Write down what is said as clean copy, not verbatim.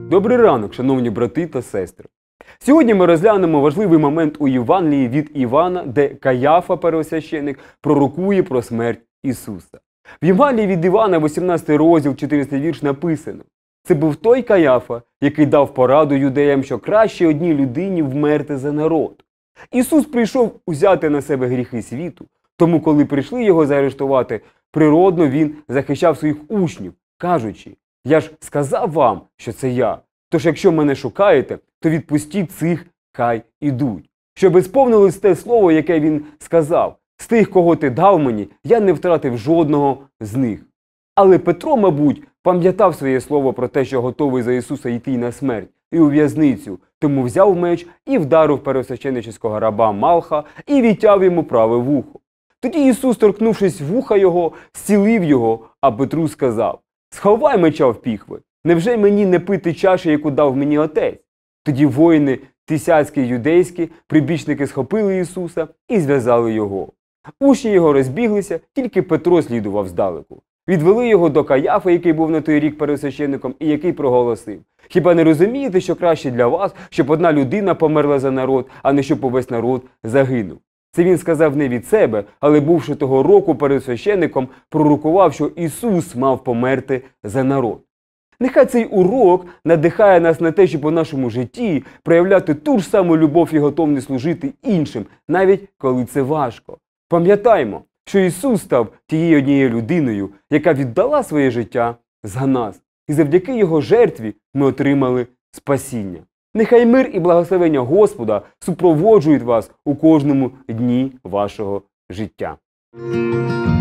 Добрий ранок, шановні брати та сестри. Сьогодні ми розглянемо важливий момент у Євангелії від Івана, де Каяфа, первосвященик, пророкує про смерть Ісуса. В Євангелії від Івана, 18 розділ, 14 вірш написано: «Це був той Каяфа, який дав пораду юдеям, що краще одній людині вмерти за народ». Ісус прийшов узяти на себе гріхи світу, тому коли прийшли його заарештувати, природно він захищав своїх учнів, кажучи: «Я ж сказав вам, що це я. Тож якщо мене шукаєте, то відпустіть цих, хай ідуть. Щоб сповнилось те слово, яке він сказав: з тих, кого ти дав мені, я не втратив жодного з них». Але Петро, мабуть, пам'ятав своє слово про те, що готовий за Ісуса йти на смерть і у в'язницю, тому взяв меч і вдарив первосвященнического раба Малха і відтяв йому праве вухо. Тоді Ісус, торкнувшись вуха його, зцілив його, а Петру сказав: «Сховай меча в піхви. Невже мені не пити чаші, яку дав мені Отець?» Тоді воїни тисяцькі й юдейські, прибічники, схопили Ісуса і зв'язали його. Учні його розбіглися, тільки Петро слідував здалеку. Відвели його до Каяфи, який був на той рік первосвященником, і який проголосив: «Хіба не розумієте, що краще для вас, щоб одна людина померла за народ, а не щоб увесь народ загинув?» Це він сказав не від себе, але, бувши того року первосвященником, пророкував, що Ісус мав померти за народ. Нехай цей урок надихає нас на те, щоб у нашому житті проявляти ту ж саму любов і готовність служити іншим, навіть коли це важко. Пам'ятаймо, що Ісус став тією однією людиною, яка віддала своє життя за нас. І завдяки Його жертві ми отримали спасіння. Нехай мир і благословення Господа супроводжують вас у кожному дні вашого життя.